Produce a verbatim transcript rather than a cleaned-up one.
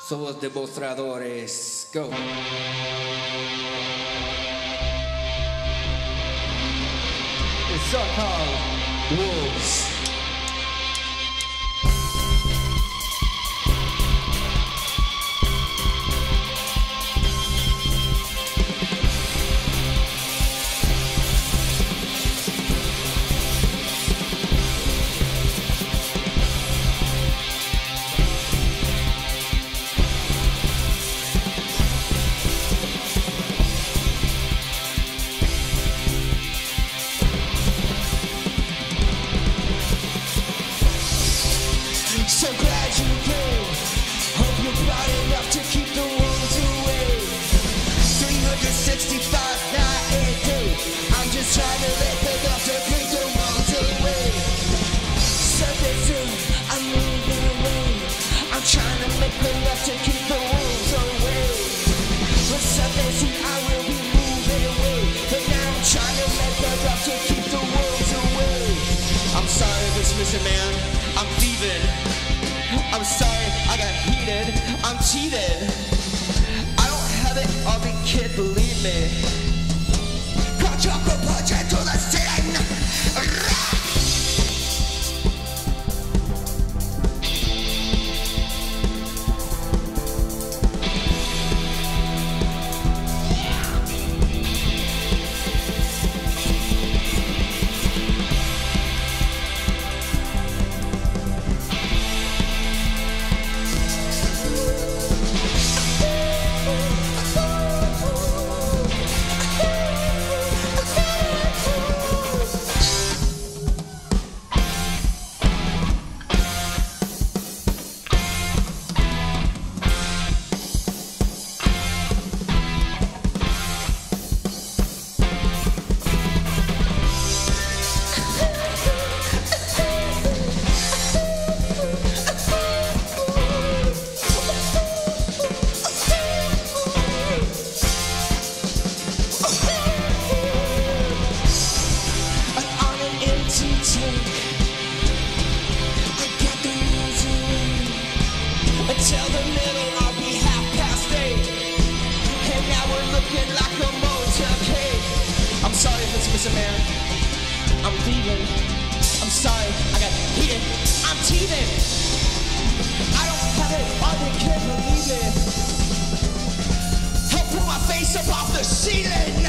Somos demostradores. Go. It's so-called wolves. So glad you came. Hope you're proud enough to keep the wolves away. three hundred sixty-five night and day. I'm just trying to let the doctor keep the wolves away. Sunday soon, I'm moving away. I'm trying to make enough to keep the wolves away. But Sunday soon, I will be moving away. But now I'm trying to let the doctor keep the wolves away. I'm sorry, Miss Missing Man. I'm thieving. I'm sorry, I got heated. I'm cheated. I don't have it all, big kid, believe me. Quadruple project to the ceiling. Until the middle, I'll be half past eight. And now we're looking like a motorcade. I'm sorry if it's Mister Man. I'm thieving. I'm sorry, I got heated. I'm teething. I don't have it on the kid, believe me. I'll pull my face up off the ceiling.